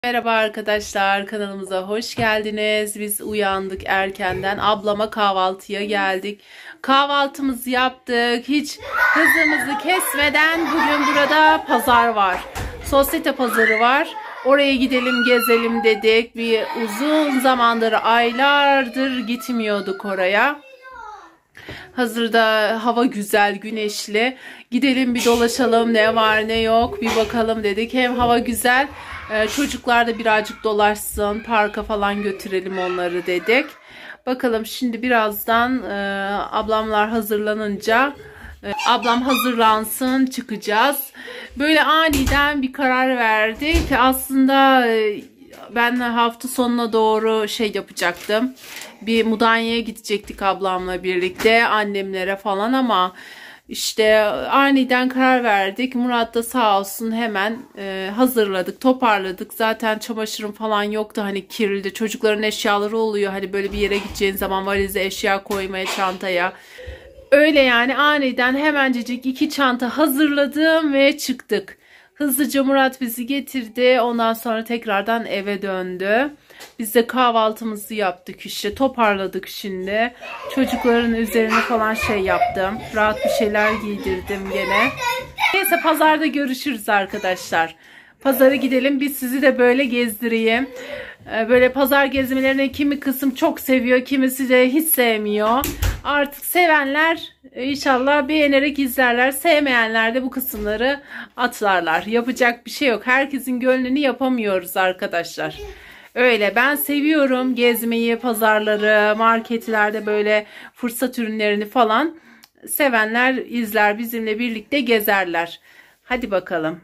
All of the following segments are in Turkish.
Merhaba arkadaşlar, kanalımıza hoş geldiniz. Biz uyandık erkenden. Ablama kahvaltıya geldik. Kahvaltımızı yaptık. Hiç hızımızı kesmeden bugün burada pazar var. Sosyete pazarı var. Oraya gidelim, gezelim dedik. Bir uzun zamandır, aylardır gitmiyorduk oraya. Hazırda hava güzel, güneşli. Gidelim bir dolaşalım, ne var ne yok bir bakalım dedik. Hem hava güzel, çocuklar da birazcık dolaşsın, parka falan götürelim onları dedik. Bakalım şimdi birazdan ablamlar hazırlanınca, ablam hazırlansın, çıkacağız. Böyle aniden bir karar verdik. Aslında ben hafta sonuna doğru şey yapacaktım. Bir Mudanya'ya gidecektik ablamla birlikte, annemlere falan, ama işte aniden karar verdik. Murat da sağ olsun hemen hazırladık, toparladık. Zaten çamaşırım falan yoktu, hani kirli. Çocukların eşyaları oluyor, hani böyle bir yere gideceğin zaman valize eşya koymaya, çantaya. Öyle yani aniden hemencecik 2 çanta hazırladım ve çıktık. Hızlıca Murat bizi getirdi. Ondan sonra tekrardan eve döndü. Biz de kahvaltımızı yaptık, işte toparladık şimdi. Çocukların üzerine falan şey yaptım. Rahat bir şeyler giydirdim gene. Neyse, pazarda görüşürüz arkadaşlar. Pazara gidelim, biz sizi de böyle gezdireyim. Böyle pazar gezmelerini kimi kısım çok seviyor, kimisi de hiç sevmiyor. Artık sevenler inşallah beğenerek izlerler. Sevmeyenler de bu kısımları atlarlar. Yapacak bir şey yok. Herkesin gönlünü yapamıyoruz arkadaşlar. Öyle, ben seviyorum gezmeyi, pazarları, marketlerde böyle fırsat ürünlerini falan. Sevenler izler, bizimle birlikte gezerler. Hadi bakalım.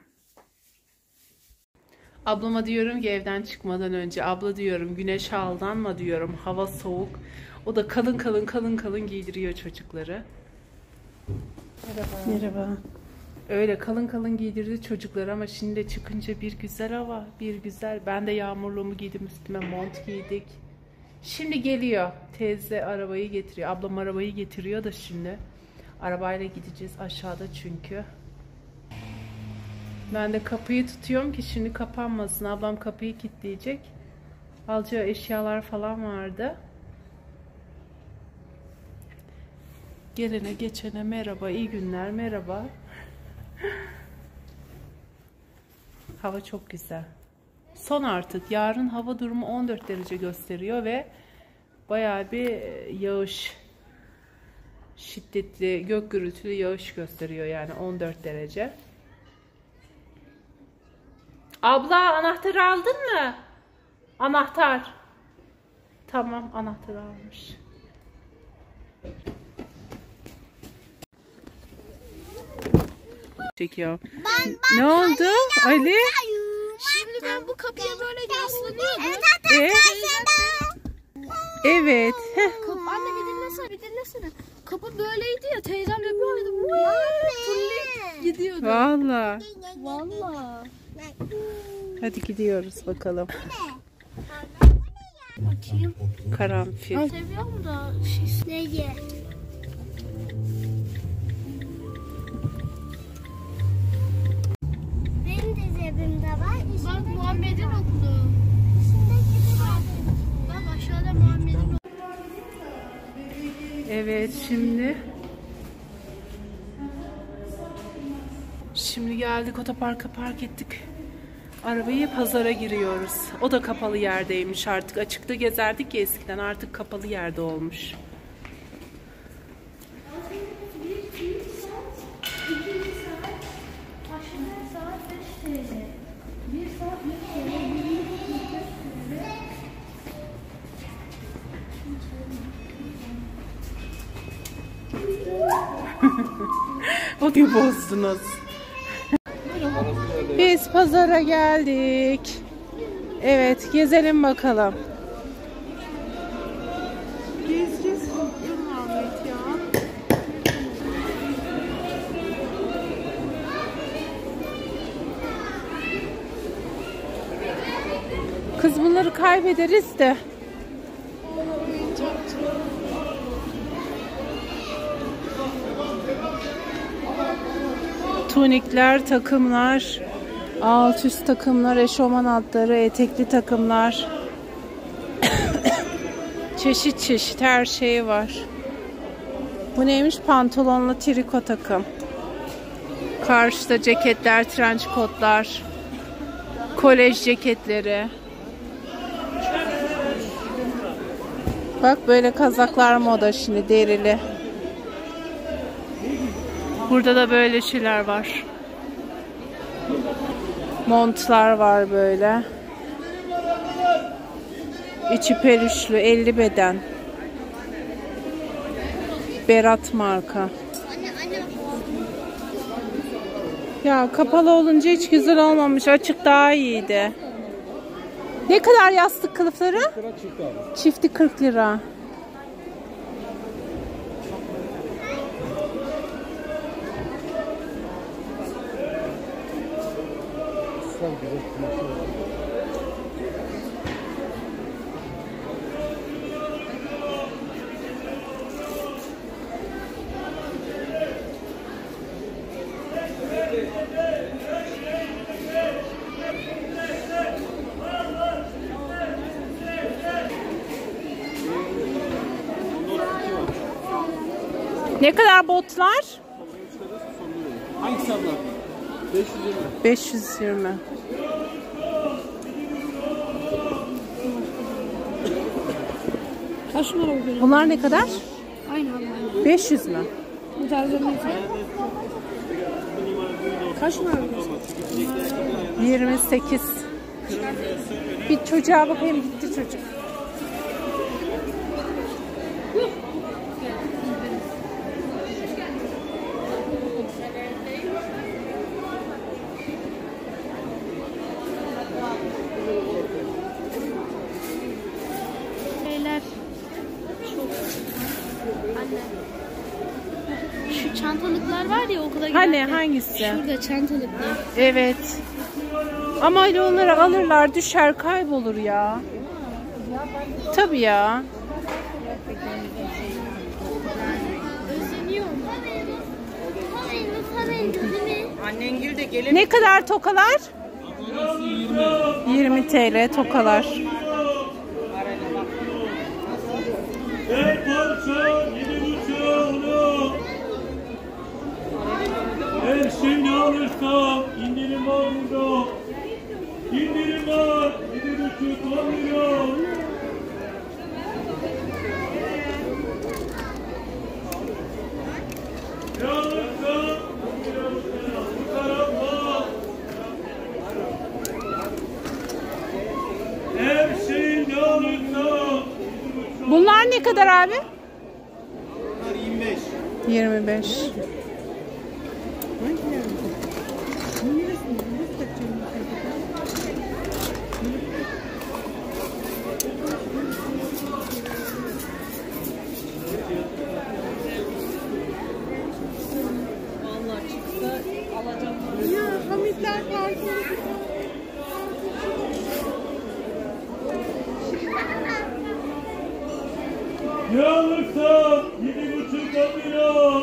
Ablama diyorum ki evden çıkmadan önce, abla diyorum güneşe aldanma diyorum, hava soğuk. O da kalın kalın giydiriyor çocukları. Merhaba. Merhaba. Öyle kalın kalın giydirdi çocukları, ama şimdi çıkınca bir güzel hava, bir güzel. Ben de yağmurluğumu giydim, üstüme mont giydik. Şimdi geliyor teyze, arabayı getiriyor. Ablam arabayı getiriyor da şimdi. Arabayla gideceğiz aşağıda çünkü. Ben de kapıyı tutuyorum ki şimdi kapanmasın. Ablam kapıyı kilitleyecek. Alacağı eşyalar falan vardı. Gelene geçene merhaba, iyi günler, merhaba. Hava çok güzel. Son artık. Yarın hava durumu 14 derece gösteriyor ve bayağı bir yağış, şiddetli gök gürültülü yağış gösteriyor, yani 14 derece. Abla, anahtarı aldın mı? Anahtar. Tamam, anahtarı almış. Çekiyor. Ne oldu Ali? Şimdi ben bu kapıya böyle yaslanıyordum. Evet. Anne bir dinlesene. Kapı böyleydi ya, teyzem de böyle fırlayıp gidiyordu. Vallahi. Vallahi. Hadi gidiyoruz bakalım. Bakayım. Karanfil. Seviyorum da neyi? Benim de cebimde var. Bak, Muhammed'in okulu. Bak aşağıda Muhammed'in okulu. Evet, şimdi geldik, otoparka park ettik. Arabayı, pazara giriyoruz. O da kapalı yerdeymiş artık. Açıkta gezerdik ya eskiden, artık kapalı yerde olmuş. O diyor bozdunuz. Biz pazara geldik. Evet, gezelim bakalım. Gez. Ahmet ya. Kız, bunları kaybederiz de. Tunikler, takımlar. Alt üst takımlar, eşofman altları, etekli takımlar. Çeşit çeşit her şey var. Bu neymiş? Pantolonlu triko takım. Karşıda ceketler, trench kotlar, kolej ceketleri. Bak böyle kazaklar moda şimdi, derili. Burada da böyle şeyler var. Montlar var böyle. İçi perüşlü, 50 beden. Berat marka. Ya kapalı olunca hiç güzel olmamış. Açık daha iyiydi. Ne kadar yastık kılıfları? Çifti 40 lira. Ne kadar botlar? Hangisi abla? 520. 520. Kaç numara bu? Bunlar ne kadar? Aynı abi. 500 mü? Bu tarzda ne? Kaç numara bu? 28. Bir çocuğa bakayım, gitti çocuk. Şeyler. Anne. Şu çantalıklar var ya okula giderken. Hani hangisi? Şurada çantalıklar. Evet. Ama öyle onları alırlar, düşer, kaybolur ya. Tabii ya. Özleniyorum. Annengil de gelin. Ne kadar tokalar? 20 TL tokalar. Her parça 7,5 onu. Her şey ne alırsa indirim var burada. İndirim var. 7,5 10 milyon. Ne alırsa bu tarafa. Her şey ne alırsa. Bunlar ne kadar abi? Bunlar 25. 25. Ne alırsa 7,5 milyon.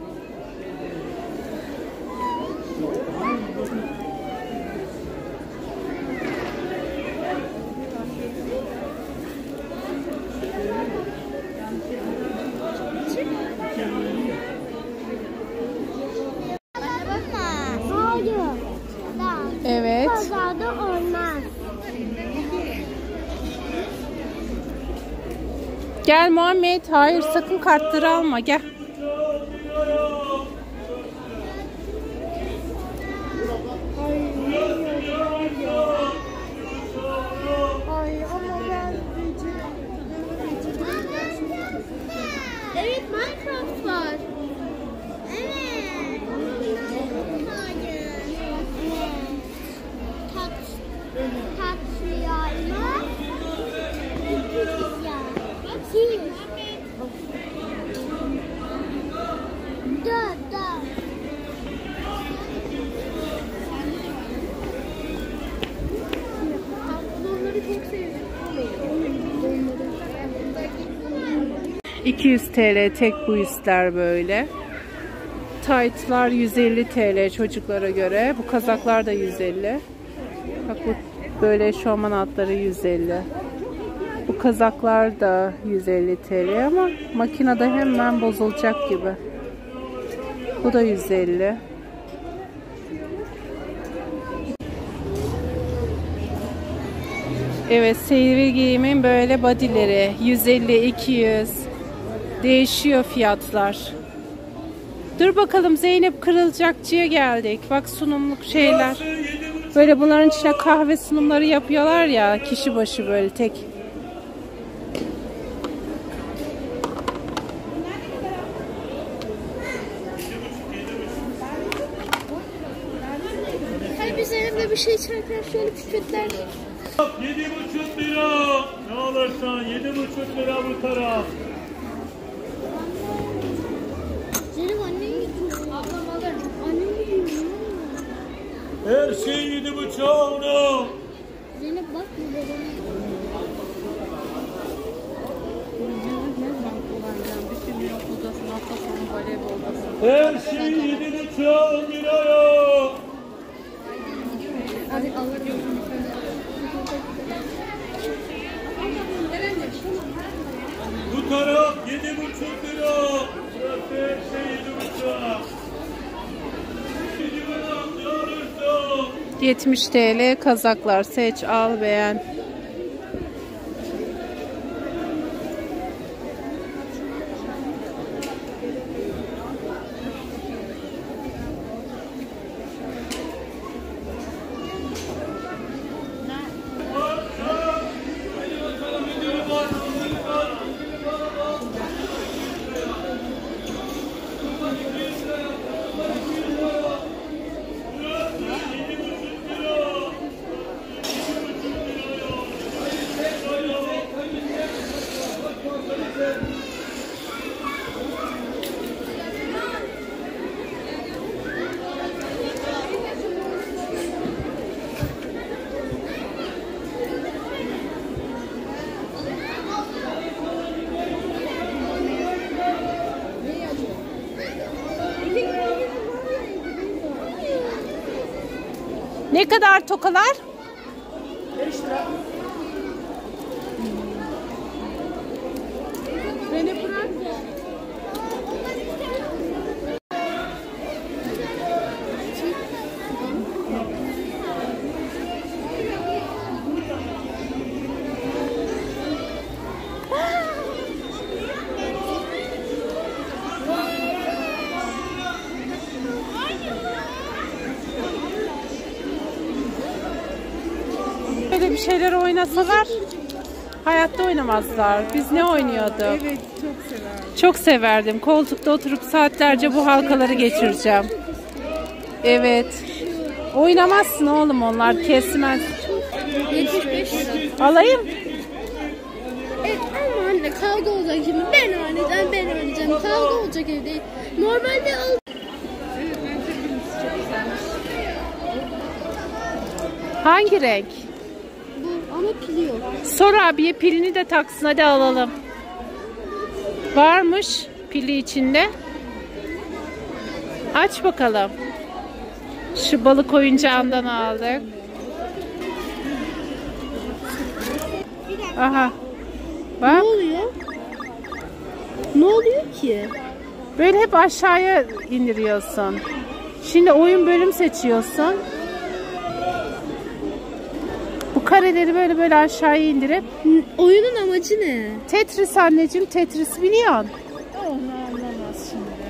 Hayır. Evet. Pazarda olmaz. Gel Muhammed. Hayır, sakın kartları alma. Gel. Ay ama ben... Evet, Minecraft var. Evet. Hayır. Taksiyayla. Dört. Bunları çok sevdim. 200 TL tek bu ister böyle. taytlar 150 TL çocuklara göre. Bu kazaklar da 150. Bak bu böyle eşofman altları 150. Bu kazaklar da 150 TL ama makinede hemen bozulacak gibi. Bu da 150. Evet, sivil giyimin böyle bodyleri 150, 200 değişiyor fiyatlar. Dur bakalım, Zeynep Kırılacakçı'ya geldik. Bak sunumluk şeyler. Böyle bunların içine kahve sunumları yapıyorlar ya, kişi başı böyle tek. Hani biz evde bir şey içerken şöyle pipetler. 7,5 lira. Ne alırsan 7,5 lira bu taraf. Zeynep anneyi gidiyor. Ablam alır. Anneyi gidiyor. Her şey 7,5 oldu. Zeynep bak bir babana. Her şey 7,5 liraya. Hadi alır. Bu taraf 7,5 lira. Burası her şey 7,5. 70 TL kazaklar, seç, al, beğen. Ne kadar tokalar? 5 lira. Beni bırak. Böyle bir şeyler oynasalar hayatta oynamazlar. Biz ne oynuyorduk? Evet, çok severdim. Çok severdim. Koltukta oturup saatlerce bu halkaları geçireceğim. Evet. Oynamazsın oğlum, onlar kesmez. 75 lira. Alayım. Ama anne kavga olacak şimdi. Ben oynayacağım. Kavga olacak evde. Normalde al. Hangi renk? Bu ama pili yok. Sor abiye, pilini de taksın, hadi alalım. Varmış pili içinde. Aç bakalım. Şu balık oyuncağından aldık. Aha. Bak. Ne oluyor? Ne oluyor ki? Böyle hep aşağıya indiriyorsun. Şimdi oyun bölüm seçiyorsun. Bu kareleri böyle böyle aşağıya indirip. Oyunun amacı ne? Tetris anneciğim, Tetris biliyorsun. Onu anlamaz şimdi.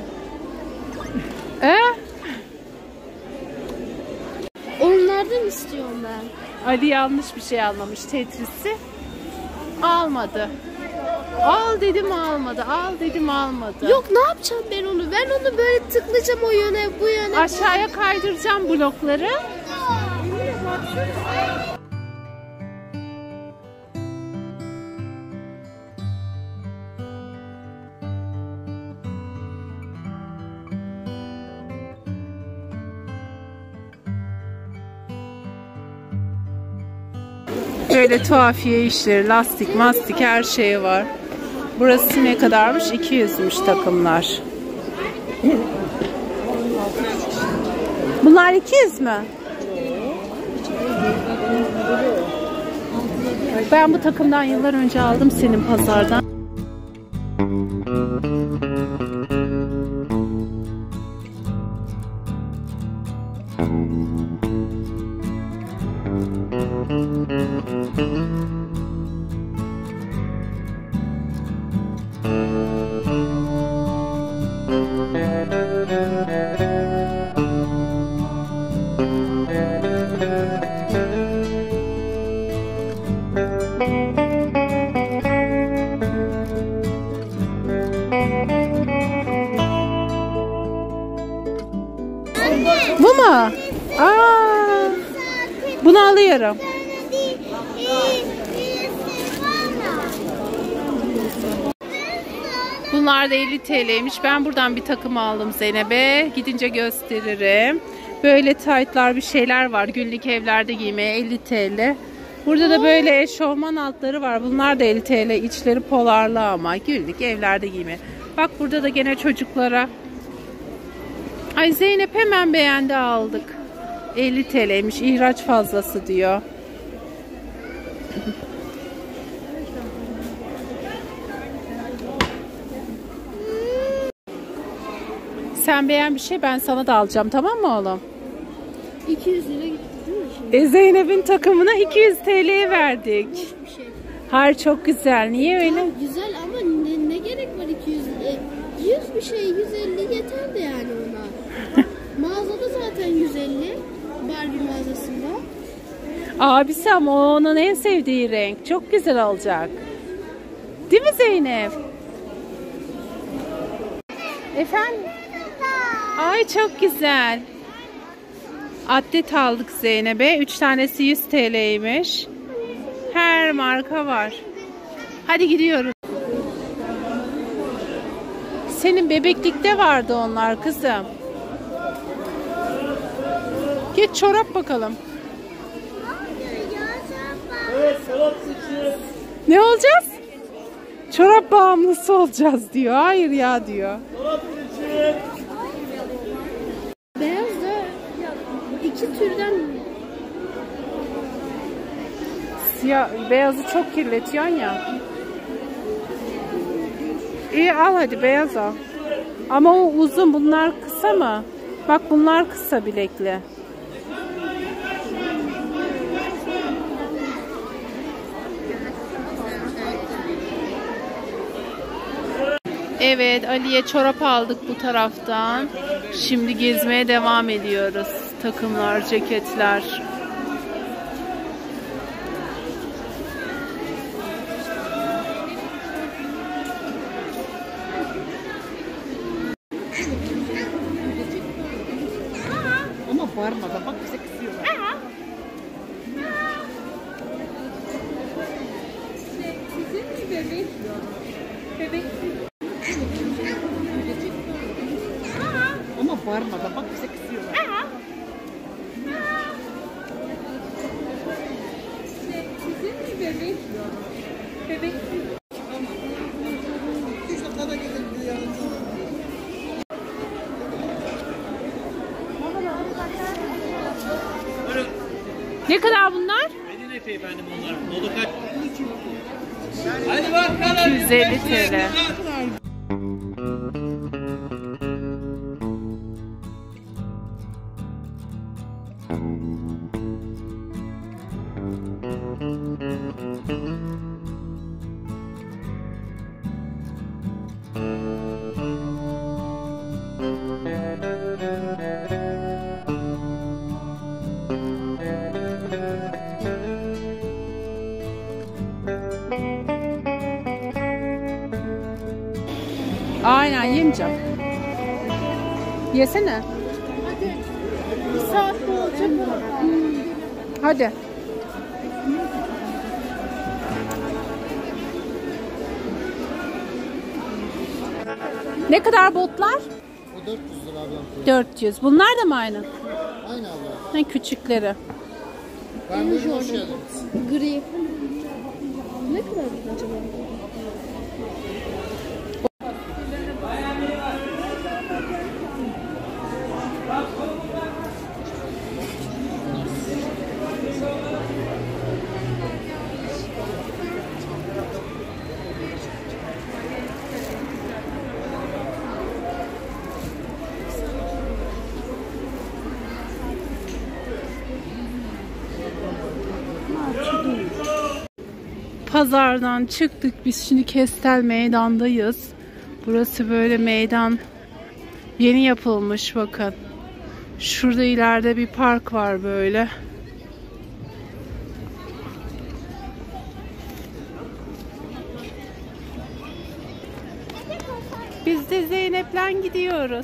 Onlardan istiyorum ben. Ali yanlış bir şey almamış, Tetris'i. Almadı. Al dedim almadı. Al dedim almadı. Yok, ne yapacağım ben onu? Ben onu böyle tıklayacağım o yöne, bu yöne. Aşağıya kaydıracağım blokları. Böyle tuhafiye işleri, lastik, mastik her şey var. Burası ne kadarmış? 200'müş takımlar. Bunlar 200 mü? Ben bu takımdan yıllar önce aldım senin pazardan. Bu mu? Aa, bunu alıyorum. Bunlar da 50 TL'ymiş. Ben buradan bir takım aldım Zeynep'e. Gidince gösteririm. Böyle taytlar bir şeyler var. Günlük evlerde giymeye 50 TL. Burada da böyle eşofman altları var. Bunlar da 50 TL. İçleri polarlı ama günlük evlerde giymeye. Bak burada da gene çocuklara. Ay Zeynep hemen beğendi, aldık. 50 TL'ymiş. İhraç fazlası diyor. Sen beğen bir şey, ben sana da alacağım, tamam mı oğlum? 200 lira gitti değil mi şimdi? Zeynep'in takımına 200 TL'ye verdik. Bir şey. Hayır, çok güzel. Niye öyle? Tamam, güzel ama ne gerek var 200 100 bir şey 150 yeter de yani ona. Mağazada zaten 150. Barbie mağazasında. Abisi ama o onun en sevdiği renk. Çok güzel olacak. Değil mi Zeynep? Efendim? Ay çok güzel. Atlet aldık Zeynep'e. 3 tanesi 100 TL'ymiş. Her marka var. Hadi gidiyoruz. Senin bebeklikte vardı onlar kızım. Git çorap bakalım. Evet, çorap seçin. Ne olacağız? Çorap bağımlısı olacağız diyor. Hayır ya diyor. Çorap seçin. Beyaz da iki türden Siyah, beyazı çok kirletiyorsun ya. İyi al hadi, beyaz al. Ama o uzun, bunlar kısa mı? Bak bunlar kısa bilekli. Evet, Ali'ye çorap aldık bu taraftan. Şimdi gezmeye devam ediyoruz. Takımlar, ceketler. Ama bağırmadan bak bize kızıyorlar. Ama bağırmadan bak bize kızıyorlar. Ne kadar bunlar? Medine efendim onlar. Moda kaç? Hadi bakalım. 250 TL. Aynen, yemeyeceğim. Yesene. hadi bir saat olacak mı? Hadi. Ne kadar botlar? O 400 lira ablam. 400. Bunlar da mı aynı? Aynı abla. Ne küçükleri. Ben böyle hoş geldiniz. Gri. Ne kadar acaba? Pazardan çıktık. Biz şimdi Kestel Meydan'dayız. Burası böyle meydan. Yeni yapılmış bakın. Şurada ileride bir park var böyle. Biz de Zeynep'le gidiyoruz.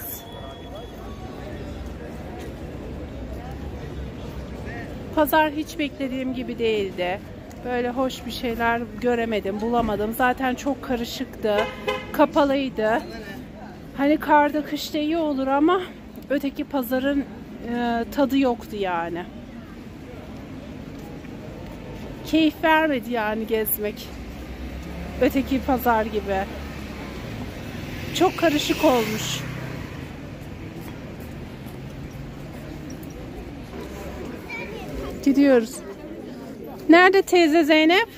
Pazar hiç beklediğim gibi değildi. Böyle hoş bir şeyler göremedim, bulamadım. Zaten çok karışıktı, kapalıydı. Hani karda kışta iyi olur ama öteki pazarın tadı yoktu yani. Keyif vermedi yani gezmek. Öteki pazar gibi. Çok karışık olmuş. Gidiyoruz. Nerede teyze Zeynep?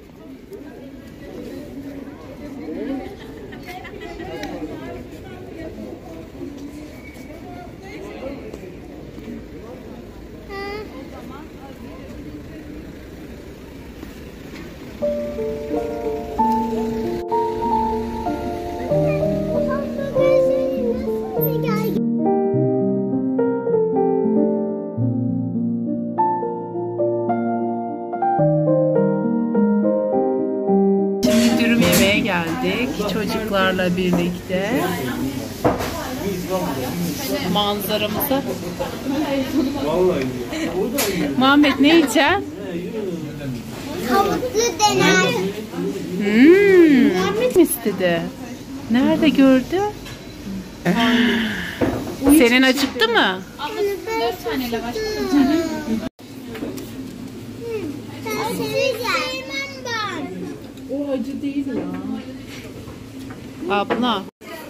Şimdi dürüm yemeye geldik çocuklarla birlikte. Manzaramızı. Muhammed ne yiyeceksin? Tavuklu döner. Muhammed mi istedi? Nerede gördü? Senin acıktı mı? Ben sevmem ben. O acı değil ya. Abla.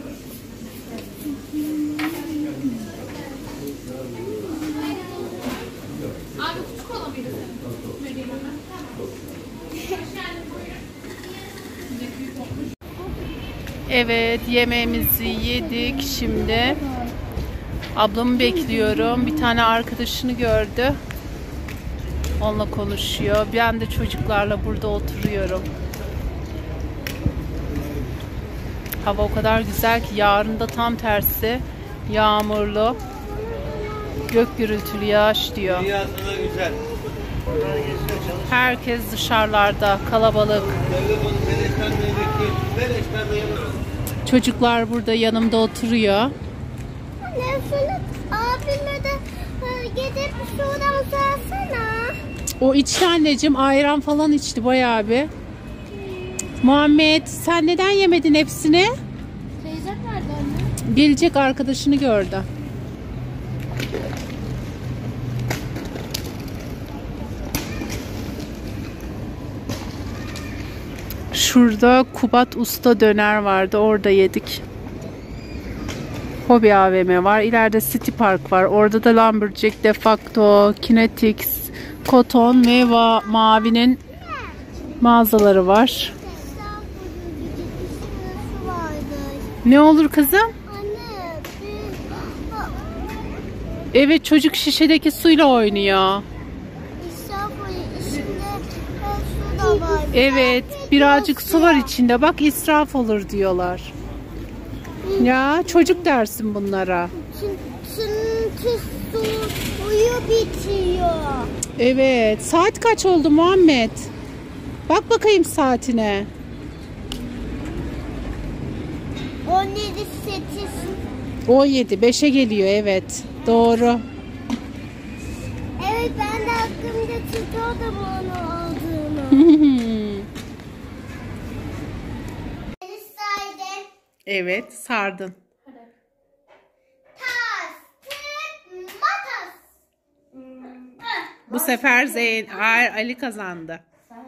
Evet, yemeğimizi yedik şimdi. Ablamı bekliyorum. Bir tane arkadaşını gördü. Onunla konuşuyor. Ben de çocuklarla burada oturuyorum. Hava o kadar güzel ki yarın da tam tersi. Yağmurlu. Gök gürültülü yağış diyor. Herkes dışarılarda, kalabalık. Çocuklar burada yanımda oturuyor. Nefret abime de gidip şuradan sorsana. O içti anneciğim, ayran falan içti bayağı bir. Muhammed sen neden yemedin hepsini? Teyzem nerede anne? Gelecek arkadaşını gördü. Şurada Kubat Usta döner vardı. Orada yedik. Hobi AVM var. İleride City Park var. Orada da Lumberjack, Defacto, Kinetics, Koton ve Mavi'nin mağazaları var. Ne olur kızım? Anne, Evet, çocuk şişedeki suyla oynuyor. içinde su da var. Evet, birazcık su var içinde. Bak israf olur diyorlar. Ya çocuk dersin bunlara. Çünkü suyu bitiyor. Evet, saat kaç oldu Muhammed? Bak bakayım saatine. 17 8. 17, 5'e geliyor evet. Doğru. Evet, ben de aklımda tutuyordum onu aldığını. Beni saydım. Evet, sardın. Tas, tır, makas. Bu sefer Ali kazandı.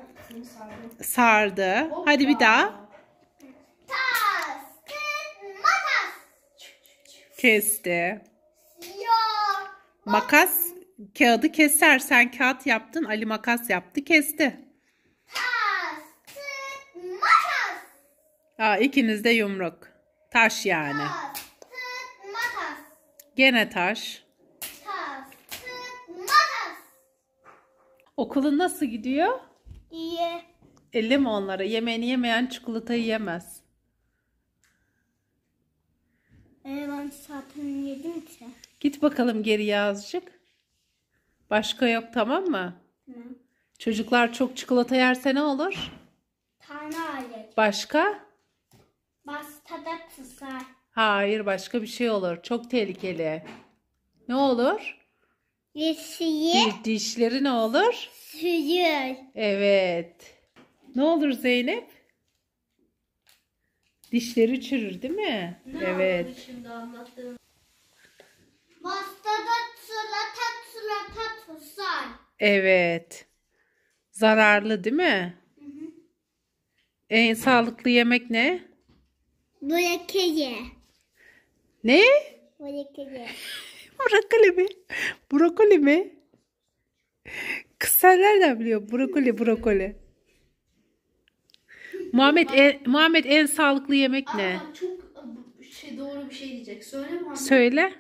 Sardı. Hadi bir daha. Tas, tır, makas. Kesti. Yok. Makas kağıdı keser. Sen kağıt yaptın. Ali makas yaptı, kesti. Tas, tır, makas. Aa, ikiniz de yumruk. Taş yani. Tas, tır, makas. Gene taş. Tas, tır, makas. Okulun nasıl gidiyor? İyi. Elleme onlara. Yemeğini yemeyen çikolatayı yemez. Ben zaten yedim ki. Git bakalım geriye azıcık. Başka yok, tamam mı? Tamam. Çocuklar çok çikolata yerse ne olur? Tane alet. Başka? Bastada tuzar. Hayır, başka bir şey olur. Çok tehlikeli. Ne olur? Yeşili Dişleri ne olur? suyu. Evet. Ne olur Zeynep? Dişleri çürür değil mi? Evet. Şimdi anlattığım. Bastada tuzar. Evet. Zararlı değil mi? En sağlıklı yemek ne? Brokoli. Ne? Brokoli. Brokoli mi? Brokoli mi? Kız sen nereden biliyor? Brokoli. Muhammed en sağlıklı yemek ne? Çok doğru bir şey diyecek. Söyle mi? Söyle.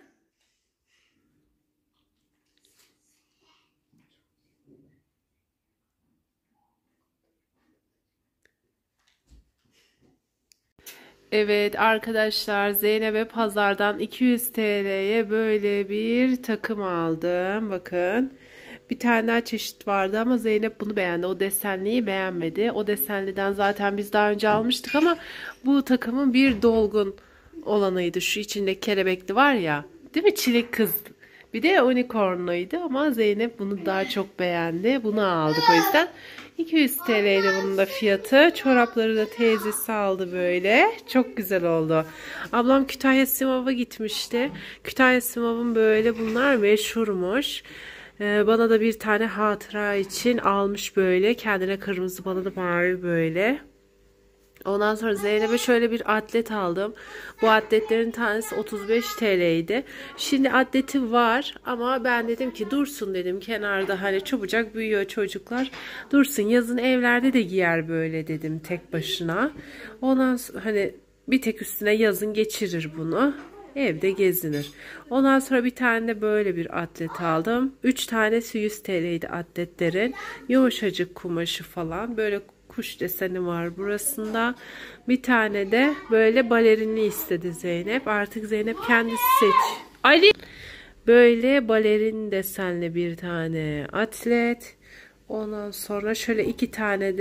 Evet arkadaşlar, Zeynep'e pazardan 200 TL'ye böyle bir takım aldım. Bakın. Bir tane daha çeşit vardı ama Zeynep bunu beğendi. O desenliyi beğenmedi. O desenliden zaten biz daha önce almıştık ama bu takımın bir dolgun olanıydı. Şu içinde kelebekli var ya. Değil mi? Çilek kız. Bir de unicornluydu ama Zeynep bunu daha çok beğendi. Bunu aldık o yüzden. 200 TL'ydi bunun da fiyatı. Çorapları da teyzesi aldı böyle. Çok güzel oldu. Ablam Kütahya Simav'a gitmişti. Kütahya Simav'ın böyle bunlar meşhurmuş. Bana da bir tane hatıra için almış böyle. Kendine kırmızı, bana da mavi böyle. Ondan sonra Zeynep'e şöyle bir atlet aldım. Bu atletlerin tanesi 35 TL'ydi. Şimdi atleti var ama ben dedim ki dursun dedim kenarda, hani çabucak büyüyor çocuklar. Dursun, yazın evlerde de giyer böyle dedim tek başına. Ondan sonra hani bir tek üstüne yazın geçirir bunu. Evde gezinir. Ondan sonra bir tane de böyle bir atlet aldım. 3 tanesi 100 TL'ydi atletlerin. Yumuşacık kumaşı falan. Böyle kuş deseni var burasında. Bir tane de böyle balerinli istedi Zeynep. Artık Zeynep kendisi seç. Ali! Böyle balerin desenli bir tane atlet. Ondan sonra şöyle iki tane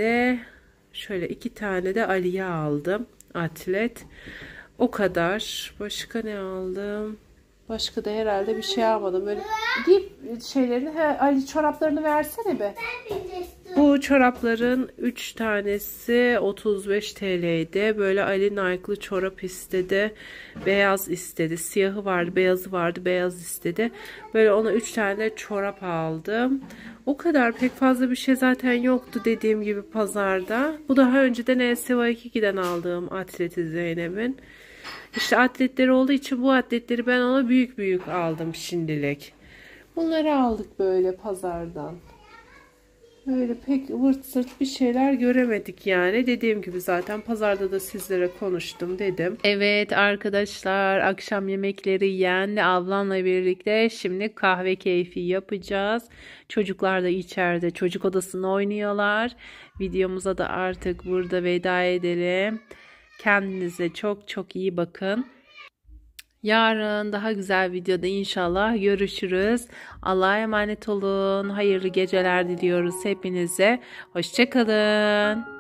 de Ali'ye aldım. Atlet. O kadar. Başka ne aldım? Başka da herhalde bir şey almadım. Böyle giyip şeylerini, Ali çoraplarını versene be. Bu çorapların 3 tanesi 35 TL'ydi. Böyle Ali Nike'lı çorap istedi. Beyaz istedi. Siyahı vardı, beyazı vardı. Beyaz istedi. Böyle ona 3 tane çorap aldım. O kadar, pek fazla bir şey zaten yoktu dediğim gibi pazarda. Bu daha önceden LCY2'den aldığım atleti Zeynep'in. İşte atletleri olduğu için bu atletleri ben ona büyük büyük aldım şimdilik. Bunları aldık böyle pazardan. Böyle pek vırt sırt bir şeyler göremedik yani. Dediğim gibi zaten pazarda da sizlere konuştum dedim. Evet arkadaşlar, akşam yemekleri yendi ablamla birlikte. Şimdi kahve keyfi yapacağız. Çocuklar da içeride çocuk odasında oynuyorlar. Videomuza da artık burada veda edelim. Kendinize çok çok iyi bakın. Yarın daha güzel videoda inşallah görüşürüz. Allah'a emanet olun. Hayırlı geceler diliyoruz hepinize. Hoşça kalın.